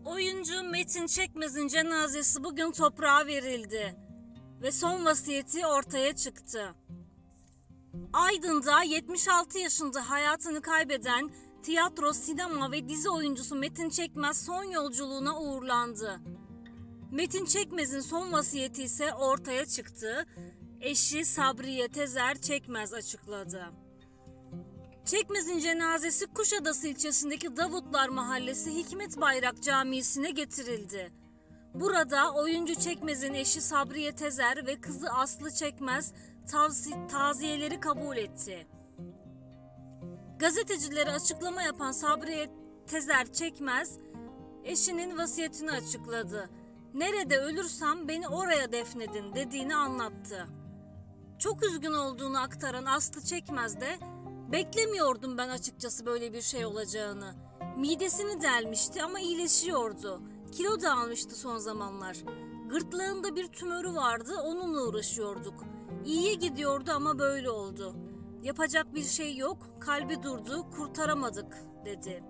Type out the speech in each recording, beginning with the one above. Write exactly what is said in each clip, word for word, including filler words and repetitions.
Oyuncu Metin Çekmez'in cenazesi bugün toprağa verildi ve son vasiyeti ortaya çıktı. Aydın'da yetmiş altı yaşında hayatını kaybeden tiyatro, sinema ve dizi oyuncusu Metin Çekmez son yolculuğuna uğurlandı. Metin Çekmez'in son vasiyeti ise ortaya çıktı. Eşi Sabriye Tezer Çekmez açıkladı. Çekmez'in cenazesi Kuşadası ilçesindeki Davutlar Mahallesi Hikmet Bayrak Camii'sine getirildi. Burada oyuncu Çekmez'in eşi Sabriye Tezer ve kızı Aslı Çekmez tavsi- taziyeleri kabul etti. Gazetecilere açıklama yapan Sabriye Tezer Çekmez, eşinin vasiyetini açıkladı. "Nerede ölürsem beni oraya defnedin" dediğini anlattı. Çok üzgün olduğunu aktaran Aslı Çekmez de, "Beklemiyordum ben açıkçası böyle bir şey olacağını. Midesini delmişti ama iyileşiyordu. Kilo da almıştı son zamanlar. Gırtlağında bir tümörü vardı, onunla uğraşıyorduk. İyiye gidiyordu ama böyle oldu. Yapacak bir şey yok, kalbi durdu, kurtaramadık" dedi.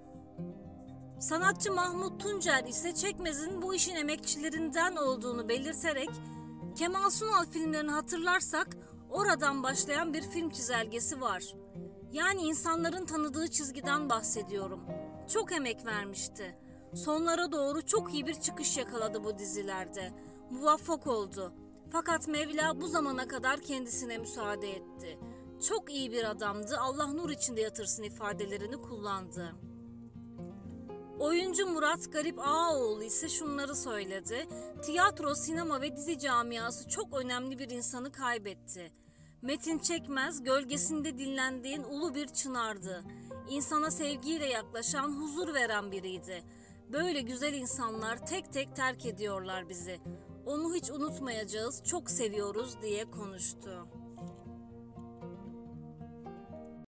Sanatçı Mahmut Tuncer ise Çekmez'in bu işin emekçilerinden olduğunu belirterek, Kemal Sunal filmlerini hatırlarsak oradan başlayan bir film çizelgesi var. Yani insanların tanıdığı çizgiden bahsediyorum. Çok emek vermişti. Sonlara doğru çok iyi bir çıkış yakaladı bu dizilerde. Muvaffak oldu. Fakat Mevla bu zamana kadar kendisine müsaade etti. Çok iyi bir adamdı, Allah nur içinde yatırsın ifadelerini kullandı. Oyuncu Murat Garip Ağaoğlu ise şunları söyledi. Tiyatro, sinema ve dizi camiası çok önemli bir insanı kaybetti. Metin Çekmez, gölgesinde dinlendiğin ulu bir çınardı. İnsana sevgiyle yaklaşan, huzur veren biriydi. Böyle güzel insanlar tek tek terk ediyorlar bizi. Onu hiç unutmayacağız, çok seviyoruz diye konuştu.